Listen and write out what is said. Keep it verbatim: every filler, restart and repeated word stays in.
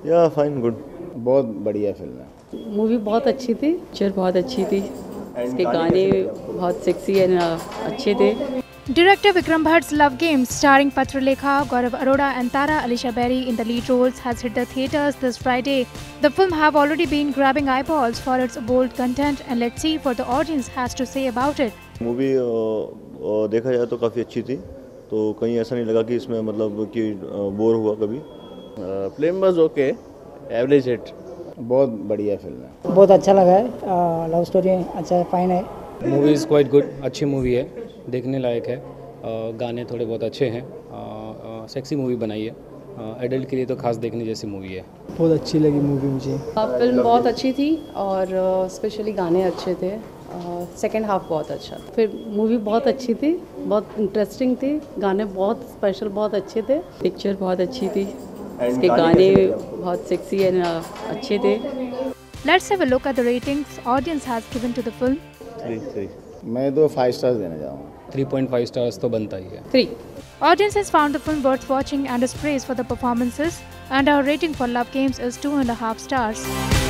या fine good. बहुत बढ़िया फिल्म है। मूवी बहुत अच्छी थी, पिक्चर बहुत अच्छी थी, इसके गाने बहुत सेक्सी एंड अच्छे थे। Director Vikram Bhatt's Love Games, starring Patralekha, Gaurav Arora and Tara Alisha Berry in the lead roles, has hit the theatres this Friday. The film have already been grabbing eyeballs for its bold content, and let's see what the audience has to say about it. Movie देखा जाए तो काफ़ी अच्छी थी, तो कहीं ऐसा नहीं लगा कि इसमें मतलब कि बोर हुआ कभी। Film was okay, average hit. बहुत बढ़िया फिल्म है। बहुत अच्छा लगा है, लव स्टोरी अच्छा है, फाइन है। मूवी इज़ क्वाइट गुड, अच्छी मूवी है, देखने लायक है। गाने थोड़े बहुत अच्छे हैं, सेक्सी मूवी बनाई है, एडल्ट के लिए तो खास देखने जैसी मूवी है। बहुत अच्छी लगी मूवी मुझे। फिल्म बहुत अच्छी थी और स्पेशली गाने अच्छे थे। सेकेंड हाफ बहुत अच्छा, फिर मूवी बहुत अच्छी थी, बहुत इंटरेस्टिंग थी, गाने बहुत स्पेशल बहुत अच्छे थे, पिक्चर बहुत अच्छी थी, इसके गाने बहुत सेक्सी एंड अच्छे थे। Let's have a look at the ratings audience has given to the film. Three three मैं दो फाइव स्टार्स देना चाहूँगा। थ्री पॉइंट फाइव स्टार्स तो बनता ही है। Three. Audience has found the film worth watching and is praised for the performances, and our rating for Love Games is two and a half stars.